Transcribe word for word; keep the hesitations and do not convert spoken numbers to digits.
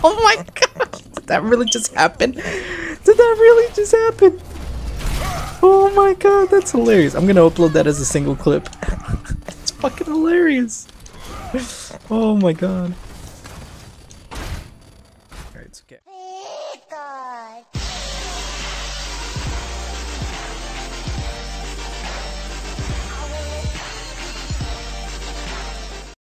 Oh my god! Did that really just happen? Did that really just happen? Oh my god, that's hilarious. I'm gonna upload that as a single clip. It's fucking hilarious. Oh my god.